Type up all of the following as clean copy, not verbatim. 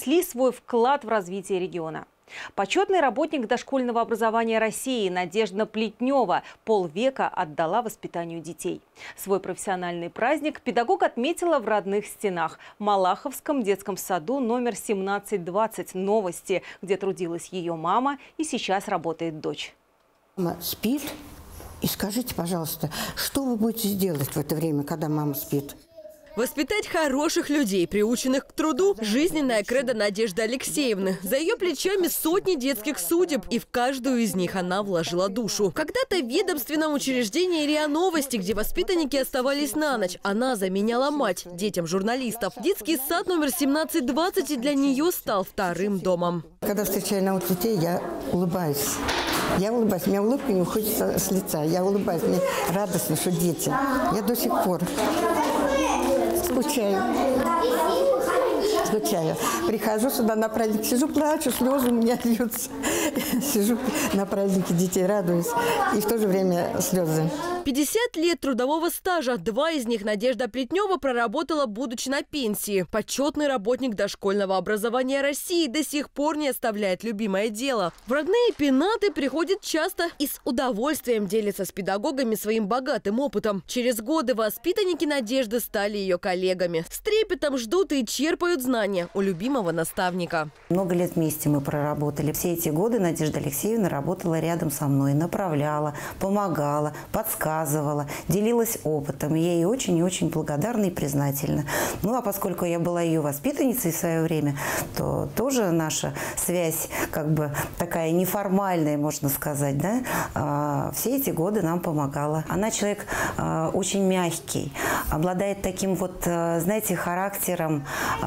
внесли свой вклад в развитие региона. Почетный работник дошкольного образования России Надежда Плетнева полвека отдала воспитанию детей. Свой профессиональный праздник педагог отметила в родных стенах – Малаховском детском саду номер 1720 «Новости», где трудилась ее мама и сейчас работает дочь. Мама спит. И скажите, пожалуйста, что вы будете делать в это время, когда мама спит? Воспитать хороших людей, приученных к труду – жизненная кредо Надежды Алексеевны. За ее плечами сотни детских судеб, и в каждую из них она вложила душу. Когда-то в ведомственном учреждении РИА Новости, где воспитанники оставались на ночь, она заменяла мать детям журналистов. Детский сад номер 1720 и для нее стал вторым домом. Когда встречаю новых детей, я улыбаюсь. Я улыбаюсь, у меня улыбка не уходит с лица. Я улыбаюсь, мне радостно, что дети. Я до сих пор скучаю. Прихожу сюда на праздник, сижу, плачу, слезы у меня льются. Сижу на празднике, детей радуюсь. И в то же время слезы. 50 лет трудового стажа. 2 из них Надежда Плетнева проработала, будучи на пенсии. Почетный работник дошкольного образования России до сих пор не оставляет любимое дело. В родные пенаты приходит часто и с удовольствием делится с педагогами своим богатым опытом. Через годы воспитанники Надежды стали ее коллегами. С трепетом ждут и черпают знания у любимого наставника. Много лет вместе мы проработали. Все эти годы Надежда Алексеевна работала рядом со мной, направляла, помогала, подсказывала, делилась опытом. Я ей очень и очень благодарна и признательна. Ну а поскольку я была ее воспитанницей в свое время, то тоже наша связь как бы такая неформальная, можно сказать, да, все эти годы нам помогала. Она человек очень мягкий, обладает таким вот, знаете, характером,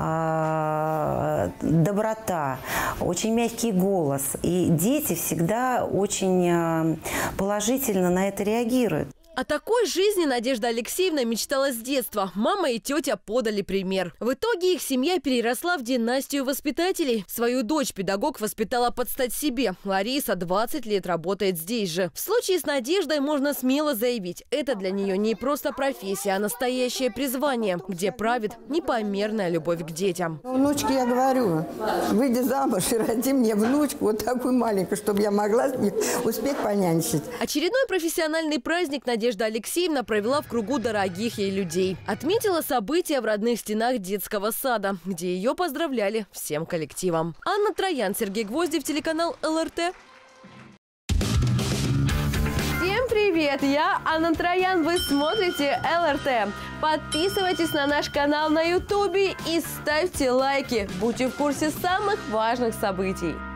доброта, очень мягкий голос. И дети всегда очень положительно на это реагируют. О такой жизни Надежда Алексеевна мечтала с детства. Мама и тетя подали пример. В итоге их семья переросла в династию воспитателей. Свою дочь педагог воспитала под стать себе. Лариса 20 лет работает здесь же. В случае с Надеждой можно смело заявить, это для нее не просто профессия, а настоящее призвание, где правит непомерная любовь к детям. Внучке я говорю, выйди замуж и роди мне внучку вот такую маленькую, чтобы я могла успеть понянчить. Очередной профессиональный праздник Надежда Алексеевна провела в кругу дорогих ей людей. Отметила события в родных стенах детского сада, где ее поздравляли всем коллективом. Анна Троян, Сергей Гвоздев, телеканал ЛРТ. Всем привет! Я Анна Троян, вы смотрите ЛРТ. Подписывайтесь на наш канал на Ютубе и ставьте лайки. Будьте в курсе самых важных событий.